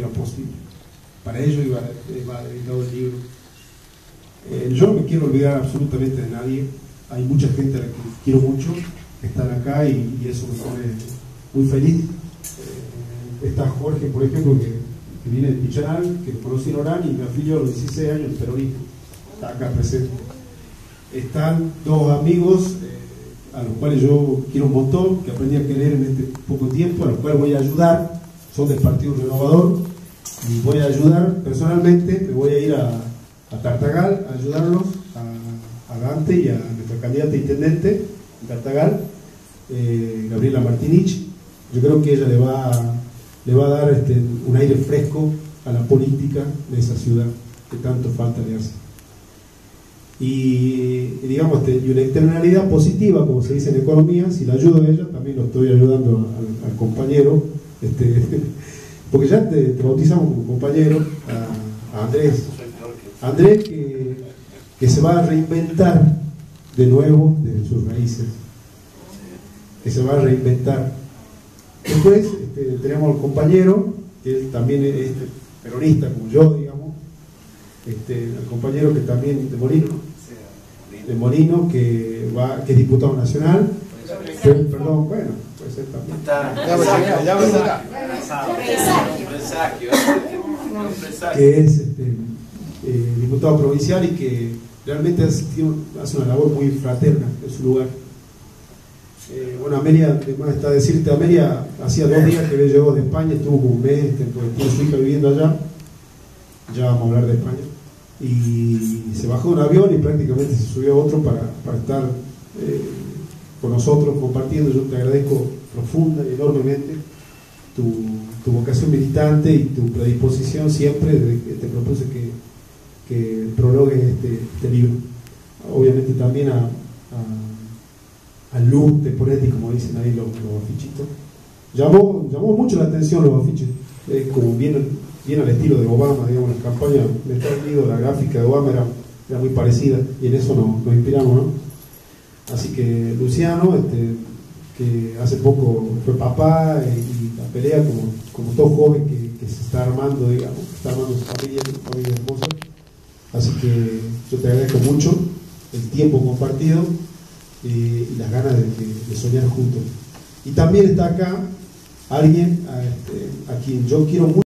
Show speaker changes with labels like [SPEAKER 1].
[SPEAKER 1] lo posible. Para ello iba dedicado el libro. Yo no me quiero olvidar absolutamente de nadie. Hay mucha gente a la que quiero mucho, que están acá y eso me pone muy feliz. Está Jorge, por ejemplo, que viene de Pichanal, que conocí en Orán y me afilió a los 16 años, peronismo. Está acá presente. Están dos amigos a los cuales yo quiero un montón, que aprendí a querer en este poco tiempo, a los cuales voy a ayudar. Son del Partido Renovador y voy a ayudar personalmente. Me voy a ir a Tartagal a ayudarlos, a Dante y a nuestra candidata a intendente en Tartagal, Gabriela Martinich. Yo creo que ella le va a dar un aire fresco a la política de esa ciudad que tanto falta le hace. Y digamos, y una externalidad positiva, como se dice en economía, si la ayudo a ella, también lo estoy ayudando al compañero, porque ya te bautizamos como compañero, a Andrés. Andrés que se va a reinventar de nuevo desde sus raíces, que se va a reinventar. Después tenemos al compañero, que él también es peronista como yo, digamos, el compañero que también de Molino, que es diputado nacional, perdón, bueno, puede ser también. Que es diputado provincial y que realmente hace una labor muy fraterna en su lugar. Bueno, Amelia, más está decirte, Amelia hacía 2 días que llegó de España, estuvo como un mes, porque tiene su hija viviendo allá, ya vamos a hablar de España, y se bajó de un avión y prácticamente se subió a otro para estar con nosotros compartiendo. Yo te agradezco profunda y enormemente tu vocación militante y tu predisposición siempre desde que te propuse que prologue este libro. Obviamente también a luz de Poretti, como dicen ahí los afichitos. Llamó mucho la atención los afiches, como bien al estilo de Obama, digamos, la campaña de Estados Unidos, la gráfica de Obama era muy parecida y en eso nos inspiramos, ¿no? Así que Luciano, que hace poco fue papá y la pelea como todo joven que se está armando, digamos, que está armando su familia, una familia hermosa. Así que yo te agradezco mucho el tiempo compartido y las ganas de soñar juntos. Y también está acá alguien a quien yo quiero mucho.